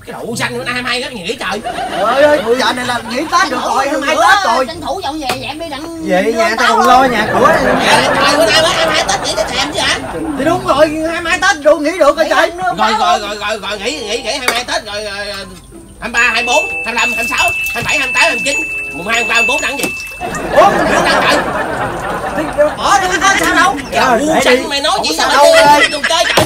Cái đậu xanh bữa nay 22 Tết nghỉ trời. Trời ơi, giờ này là nghỉ Tết được rồi, 22 Tết rồi. Tranh thủ dọn về dẹp đi đặng. Về nhà tao còn lo nhà cửa. Trời bữa nay mới 22 Tết nghỉ Tết thèm chứ hả? Thì đúng rồi, 22 Tết đâu nghỉ được rồi trời. Rồi nghỉ 22 Tết rồi 23, 24, 25, 26, 27, 28, 29, mùng 2, mùng 3, mùng 4 đặng gì? Ủa, Đặng trời. bỏ đi có sao đâu. Đậu xanh mày nói gì sao đâu mày đừng chơi trời.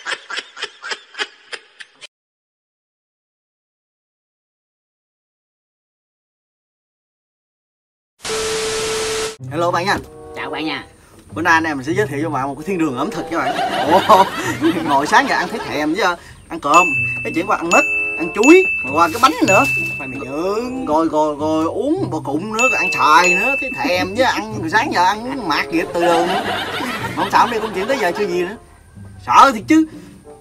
Hello bạn nha. Chào bạn nha. Bữa nay anh em mình sẽ giới thiệu cho bạn một cái thiên đường ẩm thực cho bạn. Ồ, ngồi sáng giờ ăn thấy thèm chứ, ăn cơm, cái chuyển qua ăn mít, ăn chuối, rồi qua cái bánh nữa, khoai mì nướng, rồi uống bò cụng nữa, rồi ăn xoài nữa, thấy thèm chứ, ăn rồi sáng giờ ăn mạt vậy từ đường nữa. Không sợ đi công chuyện tới giờ chưa gì nữa, sợ thiệt chứ.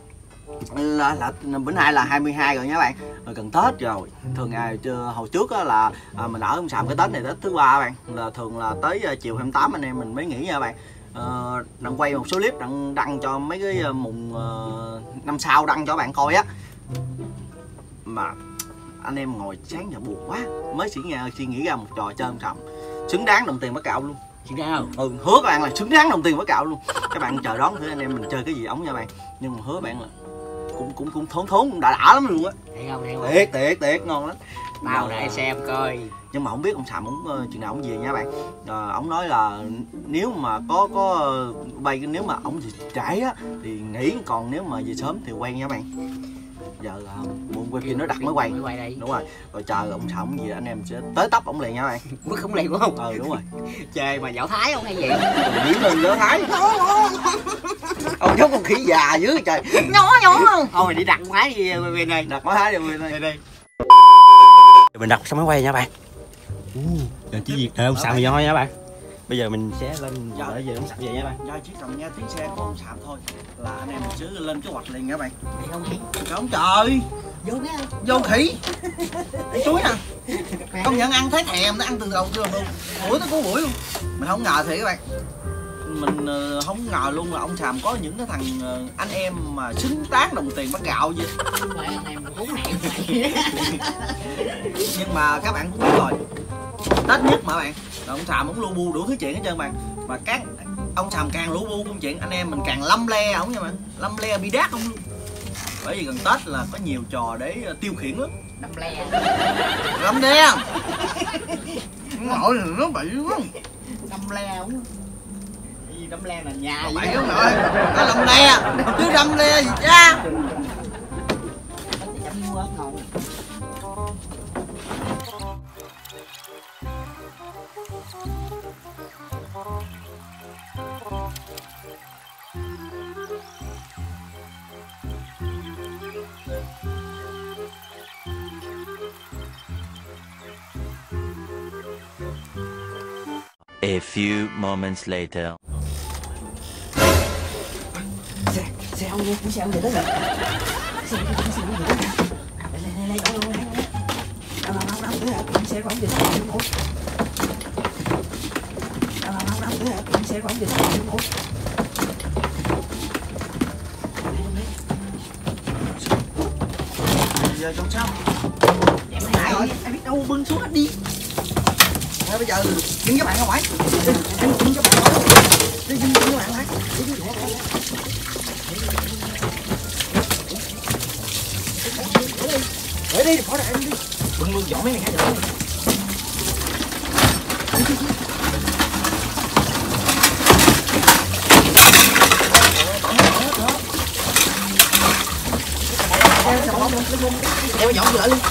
Là bữa nay là 22 rồi nha bạn, rồi gần Tết rồi. Thường ngày hồi trước á là mình ở ông Sàm cái Tết này Tết thứ ba bạn, là thường là tới chiều 28 anh em mình mới nghỉ nha bạn. Đăng quay một số clip đăng cho mấy cái mùng năm sau đăng cho bạn coi á. Mà anh em ngồi sáng giờ buồn quá, mới suy nghĩ ra một trò chơi ông Sàm xứng đáng đồng tiền bắt cạo luôn. Xứng đáng không? Hứa các bạn là xứng đáng đồng tiền bắt cạo luôn. Các bạn chờ đón thử anh em mình chơi cái gì ống nha bạn. Nhưng mà hứa bạn là cũng thốn cũng đã lắm luôn á. Thiệt ngon lắm. Tao để xem coi. Nhưng mà không biết ông Sàm chừng nào ông về nha bạn. Ông nói là nếu mà có bay, nếu mà ông trễ á thì nghỉ, còn nếu mà về sớm thì quay nha bạn. Giờ là buồn quay phim nó đặt mới quay đây. Đúng rồi, rồi chờ ông Sàm ông về anh em sẽ tới tấp ông liền nha bạn. Mất không liền đúng không? Đúng rồi. Chơi mà Võ Thái không hay gì? Diễn lên Võ Thái. Ông giống con khỉ già dưới trời. Nhỏ không? Thôi đi đặt máy đi bên đây. Đặt máy đi bên đây. Mình đặt xong mới quay nha bạn. Giờ chỉ việc ông Sàm thôi nha bạn. Bây giờ mình sẽ lên để về ông Sàm về nha bạn. Do chỉ cần nghe tiếng xe của ông Sàm thôi là anh em mình sẽ lên kế hoạch liền nha bạn. Đi không khỉ? Không trời. Vô nghe. Vô khỉ. Ăn chuối nè. Công nhận ăn thấy thèm, nó ăn từ đầu luôn. Buổi tới cuối buổi luôn. Mình không ngờ thiệt các bạn. Mình không ngờ luôn là ông Sàm có những cái thằng anh em mà xứng đáng đồng tiền bắt gạo vậy. Vậy anh em cũng hẹn vậy. Nhưng mà các bạn cũng biết rồi, Tết nhất mà bạn, ông Sàm cũng lu bu đủ thứ chuyện hết trơn bạn. Mà các ông Sàm càng lu bu công chuyện, anh em mình càng lâm le ổng nha bạn, lâm le bi đát không luôn. Bởi vì gần Tết là có nhiều trò để tiêu khiển lắm. Đâm le. Lâm le. Ngồi nó bị quá. Đâm le không? Gì đâm le là nhà vậy. Vậy Bậy lắm rồi. Nó lâm le, chứ đâm le gì cha. A few moments later. Xe ông nghe, xe ông về tới rồi. Xe ông về tới rồi. Đây, đâu. Xe của ông về tới rồi. Đâu, xe của ông về tới rồi. Giờ trong sao? Em lại rồi, ai biết đâu bưng xuống hết đi. Bây giờ kiếm các bạn ra ngoài. Kiếm các bạn ra ngoài. Đi kiếm các bạn ra. Để đi, bỏ ra em đi. Bưng luôn dọn mấy này ra rồi. Em dọn lại luôn.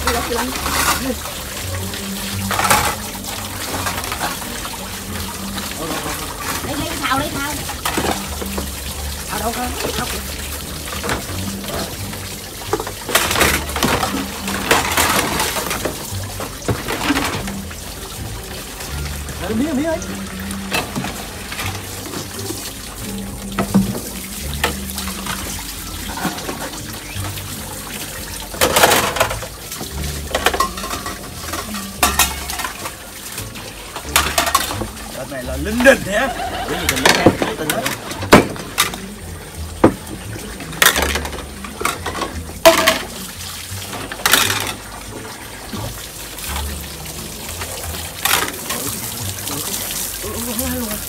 Lấy thao. Thao đâu con? Mía ơi. Đợt này là linh đình hả? Cái gì tình đó.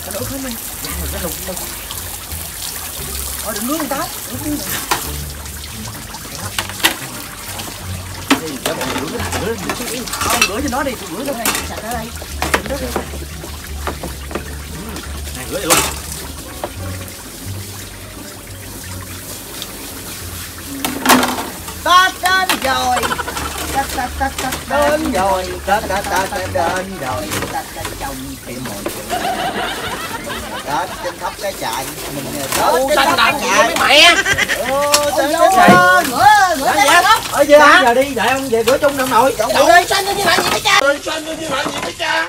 Đổ không đi. Cái lục đâu. Thôi đừng nướng người ta. Đi, cho mọi người rửa cho nó đi, rửa cho đây, sạch ở đây. Này rửa luôn. Tết đến rồi. Tết đến rồi. Tết đến rồi. Tết trong cái mồi. Tết trên khắp cái trại mình Tết xanh làm gì với mẹ. Ở về hả? Giờ đi, đợi ông về rửa chung ông nội. Đậu xanh như vậy gì cha. Đậu xanh như vậy gì cha.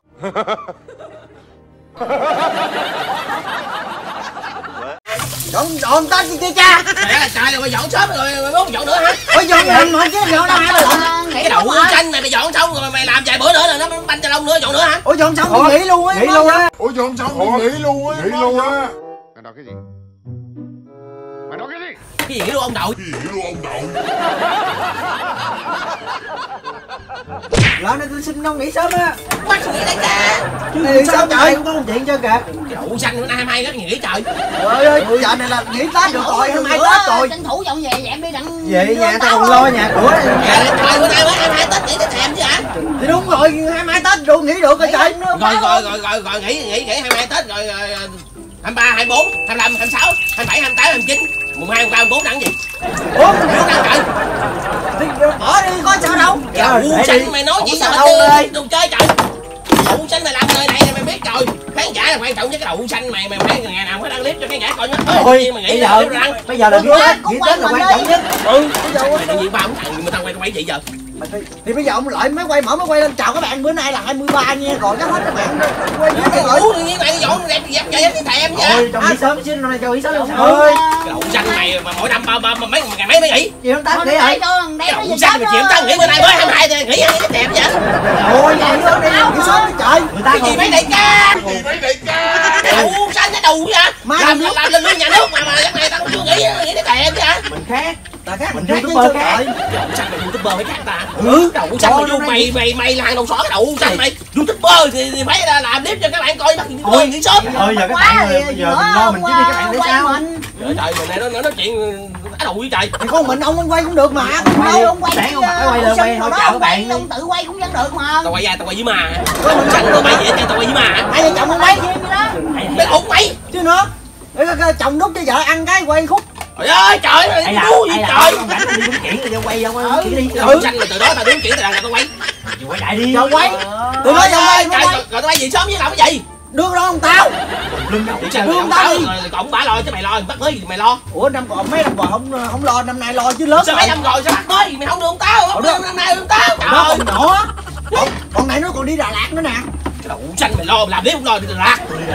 Dọn Tết gì kia cha? Mẹ là trời rồi, mày dọn sớm rồi mày muốn dọn nữa hả? Ôi dọn mình mà chứ dọn đâu hai ba. Cái đậu xanh này mày dọn xong rồi mày làm vài bữa nữa là nó banh cho lông nữa, dọn nữa hả? Ủa dọn xong thì nghỉ luôn á. Nghỉ luôn á. Ủa dọn xong thì nghỉ luôn á. Nghỉ luôn á. Mày nói cái gì? Mày nói cái gì? Cái gì luôn ông Đậu? Cái gì luôn ông Đậu? Lỡ này tôi xin ông nghỉ sớm á. Bắt nghỉ đấy cha. Nghỉ sao trời cũng có một chuyện cho kìa. Cái đậu xanh bữa nay 22 rất nghỉ trời. Trời ơi, giờ này là nghỉ Tết được rồi, hôm nay Tết rồi. Tranh thủ dọn về em đi đặng Về nhà tao còn lo nhà cửa. Trời bữa nay mới 22 Tết nghỉ Tết thèm chứ hả? Thì đúng rồi, 22 Tết rồi nghỉ được rồi trời. Rồi nghỉ 22 Tết rồi 23, 24, 25, 26, 27, 28, 29, mùng 2, 23, 24 đặng gì? Ủa, Đặng trời. thì bỏ đi có sao đâu. Đậu xanh mày nói gì sao mà đừng chơi trời. Đậu xanh mày làm nơi này mày biết rồi. Khán giả là quan trọng nhất, cái đậu xanh mày phải ngày nào phải đăng clip cho khán giả coi nó. Thôi, mày nghĩ bây giờ là nghỉ Tết là quan trọng nhất. Bây giờ tự nhiên ba ông thằng người ta quay vậy giờ. Thì bây giờ ông lại máy quay mở máy quay lên chào các bạn, bữa nay là 23 nha, rồi nó hết các bạn quay với cái Ủa tự nhiên mày dọn đẹp dẹp vậy cái thèm chứ. Thôi cho nghỉ sớm chứ, hôm nay cho nghỉ sớm luôn. Ơi, cái đậu xanh mày mà mỗi năm mấy ngày mấy mới nghỉ. gì không ta nghỉ rồi. Cái đậu xanh mà chịu ta nghỉ bữa nay mới 22 thì nghỉ cái đẹp vậy. Thôi nghỉ sớm đi, nghỉ sớm đi trời. Người ta Cái gì mấy đại ca? Cái gì mấy đại ca? Cái đậu xanh cái đù vậy? Làm lên nhà nước mà cái này tao chưa nghỉ cái thèm chứ hả? Mình khác, ta khác, mình YouTuber khác. Đậu xanh mày YouTuber phải khác ta. Đậu xanh mày là hàng đầu xỏ cái đậu xanh mày YouTuber thì phải làm clip cho các bạn coi bắt YouTuber nghỉ sớm. Thôi giờ các bạn giờ mình lo mình chứ đi các bạn để sao? Trời trời mày nói chuyện cái đậu với trời. Thì con mình ông quay cũng được mà. đâu ông quay sáng ông mặc quay lên quay thôi chào các bạn. ông tự quay cũng vẫn được mà. Tao quay với mà. Đậu xanh tao quay vậy tao quay với mà. Hai vợ chồng ông quay Mày khủng mày. chứ nữa. Chồng đút cho vợ ăn cái quay khúc. Trời ơi trời ơi ngu gì trời. Ông rảnh đi đúng chuyện rồi quay ra quay chuyện đi. Đậu xanh là từ đó tao đứng chuyện tao tao quay. Quay lại đi. Giờ quay. Tụi nó Trời quay trời rồi tao quay gì sớm với làm cái gì? đưa đó ông tao. Ông tao rồi còn bả lo chứ mày lo bắt mới gì mày lo. Ủa năm còn mấy năm còn không lo, năm nay lo chứ lớn. Sao mấy năm rồi sao bắt mới mày không được ông tao? Năm nay ông tao. Nó còn nhỏ. Còn này nó còn đi Đà Lạt nữa nè. Cái đậu xanh mày lo làm biết không lo đi Đà Lạt.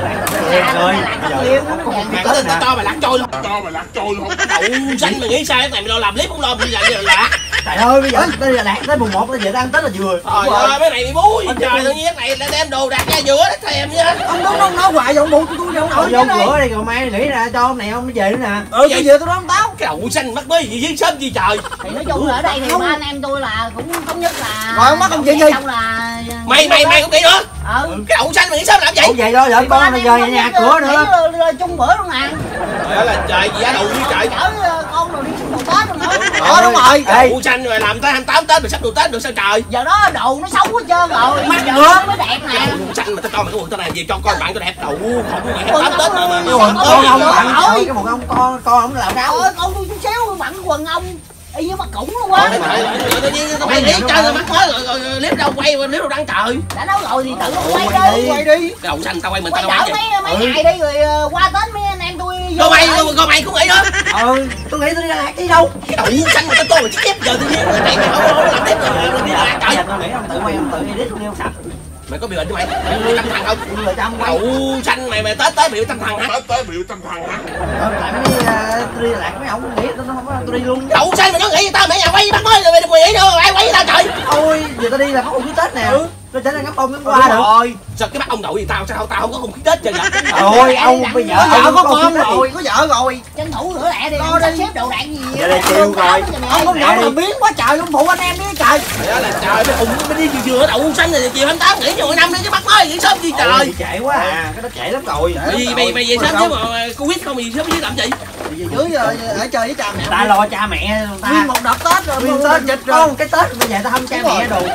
Rồi Mày có tin tao to mày lạc trôi luôn. To mày lạc trôi luôn. Đậu xanh mày nghĩ sao cái này mày lo làm clip không lo đi Đà Lạt. Trời ơi bây giờ tới Đà Lạt tới mùng 1 tới về ta ăn Tết là vừa. Trời ơi mấy này bị búi. Trời tự nhiên cái này đem đồ đặt ra giữa đất thèm chứ. Ông đúng ông nói hoài dọn bụng tôi đâu nổi. Vô cửa đi rồi mai nghĩ ra cho ông này ông nó về nữa nè. Tôi về tôi nói ông táo. Cái đậu xanh bắt mới gì với sớm gì trời. Thì nói chung là ở đây thì ba anh em tôi là cũng thống nhất là rồi ông bắt ông chuyện gì xong là mày cũng nghĩ nữa. Cái đậu xanh mày nghĩ sớm làm vậy? Ông về lo vợ con bây giờ nhà cửa nữa. Chung bữa luôn nè. Trời ơi là trời gì á đậu như trời. Chở con rồi đi chung đồ Tết luôn nữa. Đúng rồi. Đậu xanh rồi làm tới 28 Tết rồi sắp đồ Tết được sao trời. Giờ đó đồ nó xấu hết trơn rồi. Mắc giờ nữa. nó mới đẹp nè. Đậu xanh mà tao cho mày cái quần tao này về cho coi bạn tao đẹp đậu không mày 28 Tết mà. Con ông bạn ơi cái một ông con ông làm sao? Con tôi chút xíu bận quần ông y như mặt củng luôn á. Tự nhiên tao quay clip chơi rồi mắc mới rồi clip đâu quay clip đâu đăng trời. Đã nói rồi thì tự quay đi. Quay đi. Cái đậu xanh tao quay mình Quay tao đâu đỡ vậy? mấy ngày đi rồi qua Tết mấy anh em tôi vô. Coi mày cũng nghĩ nữa. Tôi nghĩ tôi đi Đà Lạt đi đâu? Cái đậu xanh mà tao coi mà chết giờ tự nhiên mày không làm tiếp rồi đi Đà Lạt trời. Tôi nghĩ ông tự quay ông tự edit luôn đi ông sạch. Mày có bị bệnh chứ mày? Mày bị tâm thần không? Đậu xanh mày Tết bị tâm thần hả? Tới biểu tâm thần hả? Tại mấy tôi đi Đà Lạt mấy ông nghĩ tôi đi luôn. Đậu xanh mày nó nghĩ tao mẹ nhà quay bắt mới rồi mày đừng nghĩ nữa ai quay tao trời. Ôi giờ tao đi là có một cái Tết nè. nó trở nên ngắm bông ngắm hoa được. Rồi sao cái bắt ông nội gì tao sao tao không có không khí Tết trời vậy? Rồi ông bây giờ có con rồi, có vợ rồi. Tranh thủ rửa lẹ đi, Lo sắp đi. xếp đồ đạc gì Giờ đây chiều rồi. Ông con nhỏ mà biến quá trời, ông phụ anh em đi trời. Đó là trời mới cùng mới đi vừa đậu xanh này chiều 28 nghỉ cho mỗi năm đi chứ bắt mới nghỉ sớm gì trời. Trễ quá à, cái đó trễ lắm rồi. Mày về sớm chứ mà Covid không thì sớm chứ làm gì? Dưới giờ ở chơi với cha mẹ. Ta lo cha mẹ ta. Nguyên một đợt Tết rồi, nguyên Tết dịch rồi. Cái Tết bây giờ ta không cha mẹ đồ.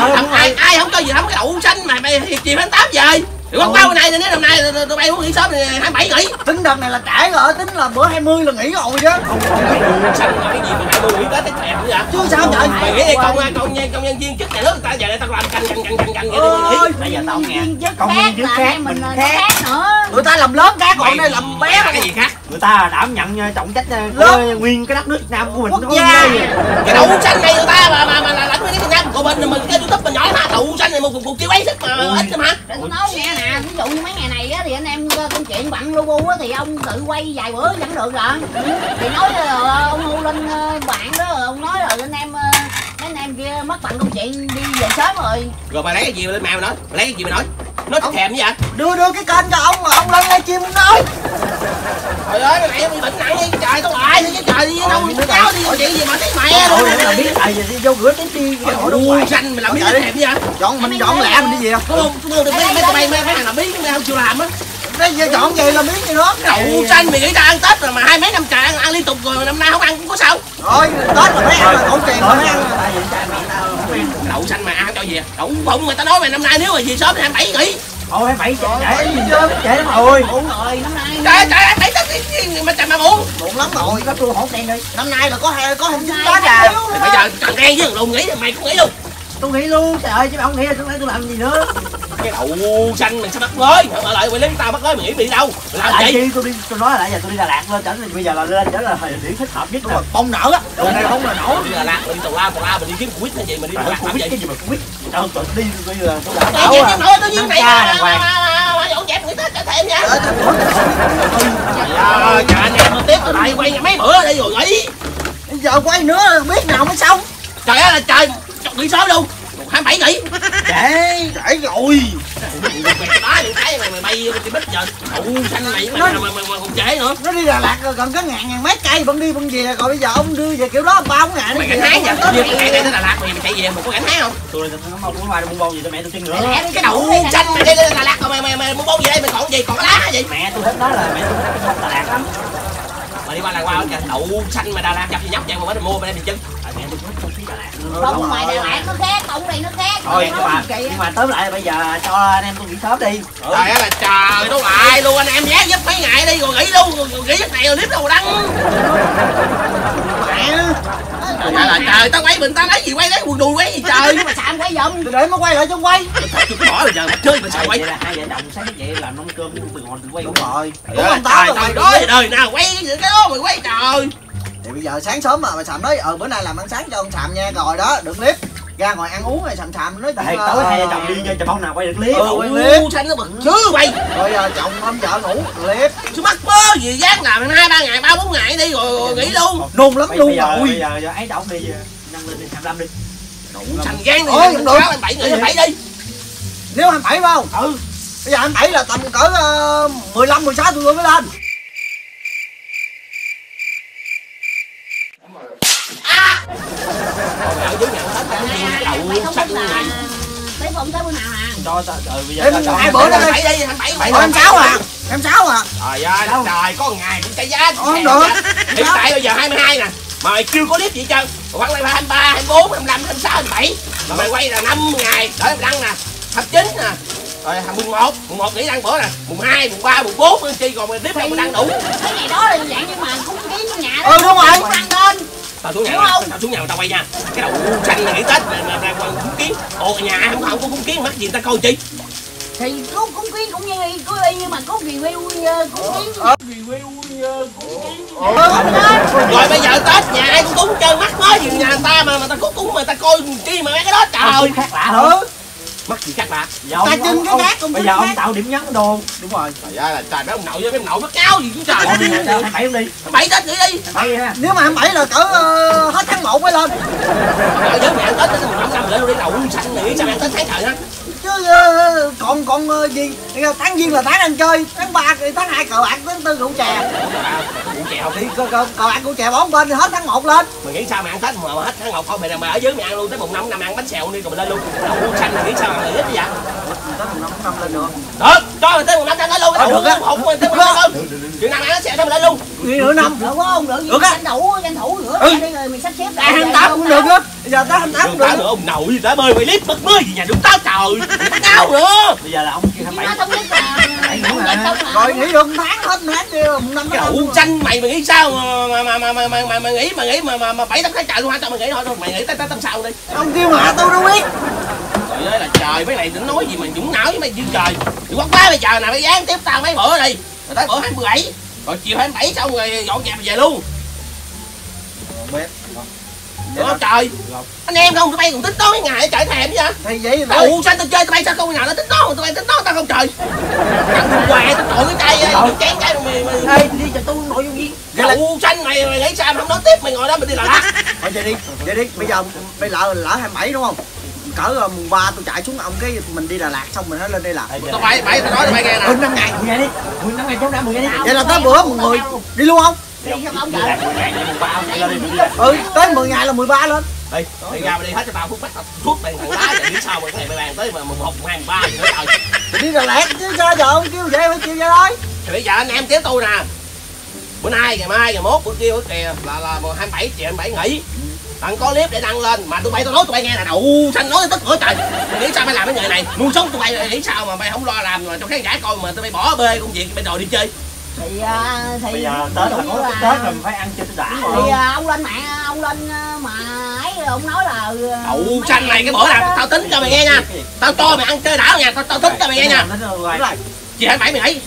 Ai không cho gì không cái đậu xanh mà mày chiều 28 về. Rồi bắt bao này nếu năm nay tụi bay muốn nghỉ sớm thì 27 nghỉ. Tính đợt này là trễ rồi, tính là bữa 20 là nghỉ rồi chứ. Xanh là cái gì mà 20 nghỉ Tết thèm vậy? Chứ sao trời. Mày nghĩ đi công nhân viên chức nhà nước người ta về đây tao làm canh vậy Ôi, Bây giờ tao nghe. Công nhân chức khác mình khác nữa. người ta làm lớn cái còn đây làm bé. cái gì khác? Người ta đảm nhận trọng trách của nguyên cái đất nước Việt Nam của mình. Quốc gia. Cái đậu xanh này người ta mà lãnh nguyên cái Việt Nam của mình cái YouTube mình nhỏ mà đậu xanh này một cuộc kêu ấy sức mà ít lắm hả? Tôi nói nghe nè, ví dụ như mấy ngày này á thì anh em công chuyện bận lu bu á thì ông tự quay vài bữa vẫn được rồi. Thì nói ông Hu Linh bạn đó ông nói rồi anh em kia mất bận công chuyện đi về sớm rồi. Rồi mày lấy cái gì lên mày nói? Mày lấy cái gì mày nói thèm vậy? Đưa cái kênh cho ông mà ông lên livestream nói. Trời ơi mày bị bệnh nặng đi trời tao lại đi trời đi đâu cáo đi chuyện gì mà thấy mẹ Ôi là biết thầy gì vô rửa chén đi. đậu xanh mày làm biết thèm vậy? Mình chọn lẹ mình đi về. Đúng không? Mấy thằng làm biết mày không chịu làm á. Bây giờ chọn gì là biết gì đó. Đậu xanh mày nghĩ ta ăn Tết rồi mà hai mấy năm trời ăn liên tục rồi năm nay không ăn cũng có sao? Rồi Tết là phải ăn là cổ tiền mà phải ăn. Tại vì cha mẹ tao không quen. Đậu xanh mà ăn cho gì? Đậu bụng người ta nói mày năm nay nếu mà về sớm thì 27 nghỉ. Thôi 27 trễ gì chứ, trễ lắm rồi. Uống rồi năm nay. Trời 27 Tết mà trời mà buồn. Buồn lắm rồi. Có tôi hổ đen đi. Năm nay là có 29 Năm Tết nay à. Thì bây giờ thằng đen với thằng lùn nghĩ thì mày cũng nghĩ luôn. Tôi nghĩ luôn, trời ơi chứ mà không nghĩ là tôi làm gì nữa. Cái đậu xanh mình sẽ bắt mới ở lại mày lấy tao bắt mới mày nghĩ bị đâu làm Tại gì? vì tôi nói là nãy giờ tôi đi Đà Lạt lên tỉnh bây giờ là lên trở là thời điểm thích hợp nhất rồi. Bông nở á. Rồi đây không là nổ. Đi Đà Lạt mình tàu la mình đi kiếm quýt hay gì mình đi Đà Lạt làm gì? Cái gì mà quýt. Trời tôi đi bây giờ tôi đã Cái bảo gì à. nói tự nhiên mày đàng hoàng. dọn dẹp người ta trả thêm nha. Trời anh em tiếp lại quay mấy bữa đây rồi nghỉ. Bây giờ quay nữa biết nào mới xong. Trời ơi là trời nghỉ sớm luôn. 27 nghỉ. Trễ rồi. Đó những cái mày bay thì bích giờ đậu xanh mày mà còn trễ nữa. Nó đi Đà Lạt rồi gần có ngàn mấy cây vẫn đi vẫn về rồi bây giờ ông đưa về kiểu đó 3-4 ngày. Mày gánh hái vậy? Ngày đây tới Đà Lạt mày chạy về mày có gánh hái không? Tôi không có mua bông gì cho mẹ tôi chân nữa. Cái đậu xanh mày đi Đà Lạt rồi mày mua bông gì đây mày còn gì còn lá gì? Mẹ tôi thích nói là mẹ tôi thích Đà Lạt lắm. Mà đi qua kìa đậu xanh mà Đà Lạt nhập thì nhóc vậy mà mới mua bên đây mình chân. Mẹ tôi thích không khí Đà Lạt. Bông ngoài Đà Lạt nó khác, bông này nó khác. Thôi nhưng mà tóm lại bây giờ cho anh em tôi nghỉ sớm đi. Trời ơi là trời nó lại luôn anh em vé giúp mấy ngày đi rồi nghỉ luôn rồi nghỉ giấc này rồi clip đâu đăng. Trời ơi là trời tao quay mình tao lấy gì quay lấy quần đùi quay gì trời. Mà sao quay giùm? Để mới quay lại cho quay. Tôi bỏ rồi giờ chơi mà sao quay. Vậy là hai vợ chồng sáng vậy làm nấu cơm từ ngồi từ quay. Đúng rồi. Đúng không tao trời ơi đời nào quay những cái đó mày quay trời. Thì bây giờ sáng sớm mà Sàm nói bữa nay làm ăn sáng cho ông Sàm nha rồi đó đừng clip ra ngồi ăn uống rồi Sàm nói Tại tối hai vợ chồng đi chơi chồng không nào quay được clip. quay clip Xanh nó bực chứ quay. rồi chồng ông vợ ngủ clip Chứ mắc mơ gì dám làm 2-3 ngày 3-4 ngày đi rồi nghỉ luôn. nôn lắm luôn rồi. rồi Bây giờ ấy đâu đi nâng lên đi 25 đi. Thành gan đi. Ôi, không được. 27 nghỉ 27 đi. nếu 27 phải không bây giờ 27 là tầm cỡ 15-16 tôi mới lên. Mày không biết là tới bông tới bữa nào à? Cho bây giờ Em cho 2 bữa đó đi 27 đi 27. 26 à 26 à. Trời ơi trời có một ngày cũng trái giá. Không được. Hiện tại bây giờ 22 nè. Mà mày chưa có clip gì trơn. Hoặc là 23, 24, 25, 26, 27. Mà mày quay là 5 ngày đợi em đăng nè. 29 nè. Rồi thằng mùng 1 nghỉ đăng bữa nè. Mùng 2, mùng 3, mùng 4 chi còn mày clip không mày đăng đủ. Cái ngày đó là dạng nhưng mà cúng kiến trong nhà đó. Ừ, đúng rồi. Không đăng lên. Tao xuống nhà tao xuống nhà tao quay nha. Cái đầu xanh này nghỉ Tết mà cúng kiến. Ồ nhà ai không có cúng kiến mắc gì ta coi chi. Thì cúng kiến cũng như nhưng mà có review cúng kiến. Rồi bây giờ Tết nhà ai cũng cúng chơi mắc mới gì nhà người ta mà ta cúng mà ta coi chi mà mấy cái đó trời. khác lạ hơn. Mắc gì khác lạ. Ta chưng cái khác Bây giờ ông tạo điểm nhấn đồ. Đúng rồi. Trời ơi là trời mấy ông nội với mấy ông nội mắc áo gì cũng trời. 27 không đi. 7 Tết nghỉ đi. 27 ha. nếu mà 27 là cỡ hết tháng 1 mới lên. Ở với mẹ ăn Tết tới 15 năm nữa luôn đi đầu xanh nghỉ sao ăn Tết tháng trời á. còn gì tháng giêng là tháng ăn chơi, tháng 3 tháng 2 cờ bạc, tháng 4 rượu chè. Rượu chè không? Thì cờ bạc rượu chè bón bên hết tháng 1 lên. Mày nghĩ sao mày ăn Tết mà hết tháng 1 không? Mày ở dưới mày ăn luôn tới mùng 5 năm ăn bánh xèo đi rồi mày lên luôn. Đậu xanh mày nghĩ sao mày ít vậy? Tới mùng 5 lên được. Được, cho mày tới mùng 5 lên luôn. Được á. Không tới mùng 5 luôn. Chuyện nào ăn bánh xèo cho mày lên luôn. Nghỉ nửa năm. Được không? Được gì tranh thủ nữa. Đây rồi mình sắp xếp ra. 28 cũng được á. Bây giờ tới 28 cũng được. Nữa ông nội gì tới bơi mày clip mất bơi gì nhà đúng tao trời. Bắt cao nữa. Bây giờ là ông kia 27. Nó thống nhất là Rồi nghỉ được tháng hết tháng kia mùng 5 Cái đậu xanh mày nghĩ sao mà nghĩ mà 7 8 tháng trời luôn hả? Tao mày nghĩ thôi mày nghĩ tới tao sao đi. ông kêu mà tôi đâu biết. Trời ơi là trời, mấy này định nói gì mà dũng não với mày dữ trời. Thì quát quá bây giờ nè, mày dán tiếp tao mấy bữa đi. Rồi tới bữa 27, rồi chiều 27 xong rồi dọn dẹp về luôn. Đúng không trời? Anh em không, tụi bay còn tính toán mấy ngày trời thèm chứ hả? Thì vậy rồi. Ủa sao tao chơi tụi bay sao không nào nó tính toán, tụi bay tính toán tao không trời. Ăn què tao trộn cái chai chén cái mày Ê, đi cho tôi nội dung viên. đậu xanh mày nghĩ sao không nói tiếp mày ngồi đó mày đi là lát. Thôi vậy đi, bây giờ lỡ 27 đúng không? Cỡ mùng 3 tôi chạy xuống ông cái mình đi Đà Lạt xong mình nó lên đây là. Tao bay tao nói tụi bay nghe nè. 5 ngày. 10 ngày đi. 5 ngày chống đã 10 ngày đi. Vậy là tới bữa mùng 10 đi luôn không? đi không ông Đi trời. lạc 10 ngày đi mùng 3 ông lên đi. Tới 10 ngày là 13 lên. Đi ra mày đi hết cho tao phút bắt tao thuốc bằng thằng lá rồi biết sao mà cái này mày bàn tới mà mùng 1, mùng 2, mùng 3 gì nữa trời. Thì đi Đà Lạt chứ sao giờ ông kêu vậy phải chịu vậy thôi. Thì bây giờ anh em tiếp tôi nè. Bữa nay, ngày mai, ngày mốt, bữa kia, bữa kìa là 27 chiều 27 nghỉ. Bạn có clip để đăng lên mà tụi bay tôi nói tụi bay nghe là đậu xanh nói tới tức nữa trời. Mày nghĩ sao mày làm cái nghề này? Nuôi sống tụi bay nghĩ sao mà mày không lo làm mà cho khán giả coi mà tụi bay bỏ bê công việc bây giờ đi chơi. Thì Bây giờ Tết là có cái Tết rồi phải ăn cho nó đã. thì ông lên mạng ông lên mà ấy ông nói là Đậu xanh này cái bữa nào tao tính cho mày nghe nha. Tao cho mày ăn chơi đã nha, tao tính cho mày nghe nha. Đúng rồi. Chiều 27 mày nghỉ.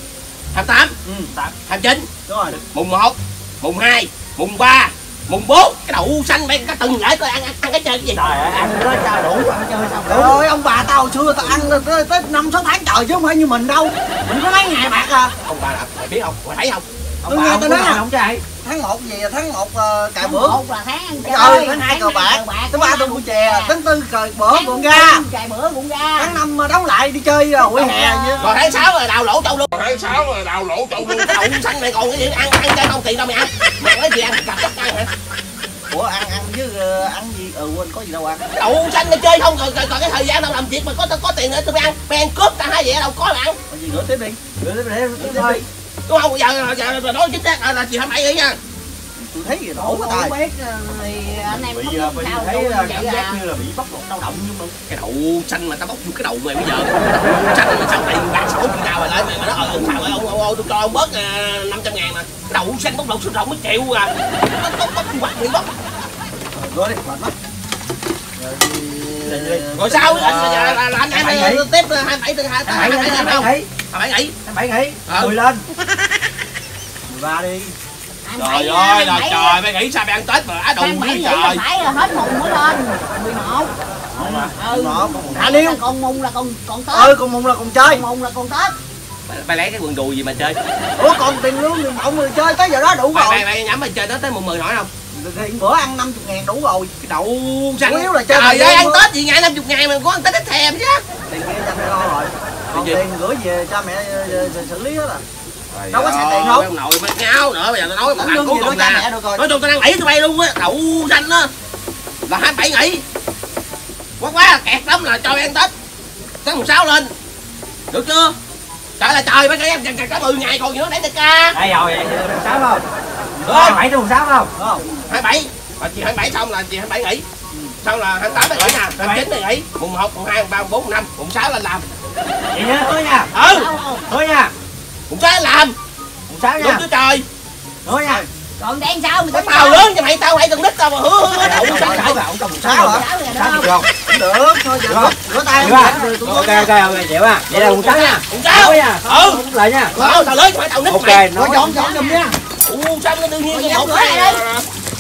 28, 29, Đúng rồi. mùng 1, mùng 2, mùng 3, mùng 4. Cái đậu xanh mày có từng lại coi ăn cái chơi cái gì? Trời ơi, ăn nó cho đủ ăn chơi xong Trời ơi ông bà tao hồi xưa tao ăn tới 5-6 tháng trời chứ không phải như mình đâu. Mình có mấy ngày bạc à. Ông bà là mày biết không? Mày thấy không? Tôi nghe tao nói không chạy. tháng 1 gì tháng 1 cài tháng bữa. 1 là tháng ăn chơi. Tháng 2 cờ bạc. Tháng 3 tôi mua chè, tháng 4 cờ bữa cuộn ra. Cài bữa cuộn ra. Tháng 5 đóng lại đi chơi hội hè vậy. Rồi tháng 6 là đào lỗ trâu luôn. Tháng 6 là đào lỗ trâu luôn. Đậu xanh mày còn cái gì ăn chơi không tiền đâu mày ăn. Mày cái gì ăn cặp chắc ăn hả? Ủa ăn chứ ăn gì quên có gì đâu ăn. Đậu xanh mày chơi không rồi cái thời gian đâu làm việc mà có tiền nữa tụi mày ăn. Mày ăn cướp ta hai vậy đâu có mày ăn. Có gì gửi tiếp đi. Gửi tiếp đi thôi. Đúng không? Giờ nói chính xác là chiều 27 nghỉ nha. Tôi thấy gì đổ quá Không tài. biết thì anh em Bây không giờ biết mình sao thấy tôi cảm vậy giác à. như là bị bóc lột đau động nhưng mà Cái đậu xanh mà tao bóc vô cái đầu mày bây giờ. Đậu xanh mà sao tiền bạc số chuyện nào mà lại mày nói sao vậy ông tôi cho ông bớt 500 ngàn mà. Cái đậu xanh bóc lột số rộng mấy triệu à. Bóc quạt mày bóc. Rồi đi, mệt lắm. Rồi sao là anh em tiếp 27 từ 27 không? 27 nghỉ. 27 nghỉ. 10 lên. 13 đi. Trời ơi là trời, mày nghĩ sao mày ăn Tết mà á đùng với trời. Phải là hết mùng mới lên 11. Thả liêu. Còn mùng là còn Tết. Còn mùng là còn chơi. Còn mùng là còn Tết. Mày lấy cái quần đùi gì mà chơi? Ủa còn tiền lương tiền bổng rồi chơi tới giờ đó đủ rồi. Mày nhắm mày chơi tới mùng 10 nổi không? Thì bữa ăn 50 ngàn đủ rồi. Cái đậu xanh. Chủ yếu là chơi trời thời ơi ăn gian Tết gì ngày 50 ngày mà có ăn Tết ít thèm chứ. Tiền kia cha mẹ lo rồi. Còn Cái gì? tiền gửi về cha mẹ xử lý hết à. Đâu có xài tiền không? Ông nội mày ngáo nữa, bây giờ tao nói một Không thằng lương cuối gì cùng nói cha là mẹ được rồi. nói chung tao đang nghỉ tụi bay luôn á, đậu xanh á là 27 nghỉ. Quá kẹt lắm là cho ăn Tết. Tháng mùng 6 lên. Được chưa? Trời là trời mấy cái em cả 10 ngày còn gì nữa để được ca. Đây rồi, vậy mùng 6 không? Được. 27 tới mùng 6 không? 27. Mà chiều 27 xong là chiều 27 nghỉ. Xong là 28 mới nghỉ nè, 29 mới nghỉ, mùng 1, mùng 2, mùng 3, mùng 4, mùng 5, mùng 6 lên làm. Vậy nhá, thôi nha. Thôi nha. Mùng 6 lên làm. Mùng 6 Đúng nha. chứ trời. Thôi nha. Còn đang sao mình Tao lớn cho mày tao hay cần đít tao mà hứa đậu xanh Không trời. phải ông cầm mùng 6 6 hả? hả? được 6 không? được không? Được, thôi giờ rửa tay Được không? Ok chịu à. Vậy là mùng 6 nha. Mùng 6. Thôi nha. Ừ. Lại nha. Tao lớn cho mày tao nít Ok, mày. nói dọn giùm nha. Xanh nó đương nhiên Thôi, một dọn cái. rửa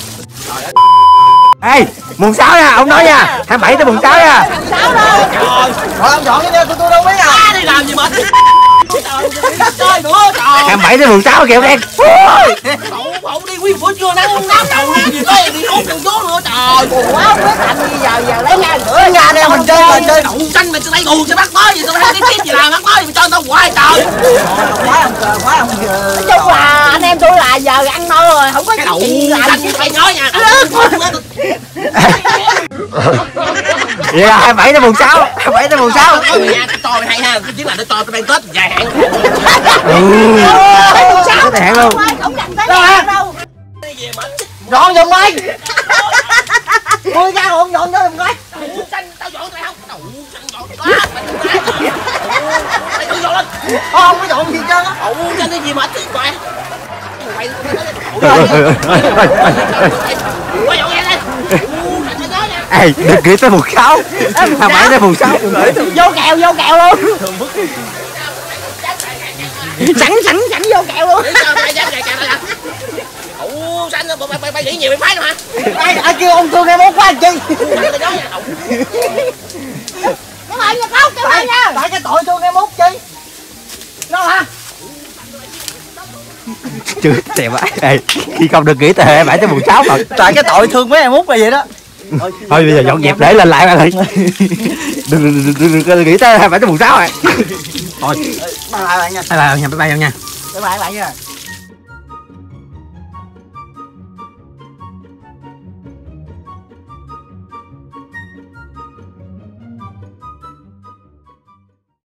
Ê, mùng 6 nha, ông nói nha. 27 tới mùng 6 nha. 6 đâu. Trời. Thôi ông dọn cái nha, tôi đâu biết à. Má đi làm gì mệt. Trời chơi nữa trời. 27 tới mùng 6 kìa đen. Không đi nguyên buổi trưa nắng nắng đầu gì tới đi hút con số nữa trời. Quá không biết làm gì giờ lấy ra rửa Ở nhà đây mình chơi là chơi Đậu xanh mày mày thấy gù cho bắt bó gì, tao thấy cái gì làm bắt bó gì mày cho tao hoài trời. Quá ông Nói chung là anh em tôi là giờ ăn no rồi, không có Cái đậu chuyện làm xanh mày nói nha. Vậy là 27 tới mùng 6, 27 tới mùng 6. Tao cho mày hay ha, cái chính là tao cho tao ban kết dài hạn. Có thời hạn luôn. không cần tới nhà đâu. dọn giùm mày. 10 ra dọn dọn cho giùm coi. Đậu xanh tao dọn lại không? Đậu xanh dọn quá. Mày tự dọn lên. Không có dọn gì trơn á. Đậu xanh cái gì mà ít vậy? Mày quay dọn nghe lên. Ê, đừng gửi tới mùng 6. 27 tới mùng 6. Vô kèo luôn. sẵn vô kèo luôn. Đậu xanh mày nghĩ nhiều mày phái đâu hả? Ai kêu ông thương em mốt quá anh chi. Cái mày nha khóc, cái mày nha. Tại cái tội thương em mốt chi. Đâu hả? Chưa đẹp á. Ê, khi không được gửi tới 27 tới mùng 6 mà. Tại cái tội thương mấy em mốt là vậy đó. Thôi bây giờ dọn dẹp để lên lại bạn ơi. Đừng nghĩ tới 27 tới mùng 6 rồi. Thôi. Bye bye bạn nha. Bye bye nha, bye bye nha. Bye bye bạn nha.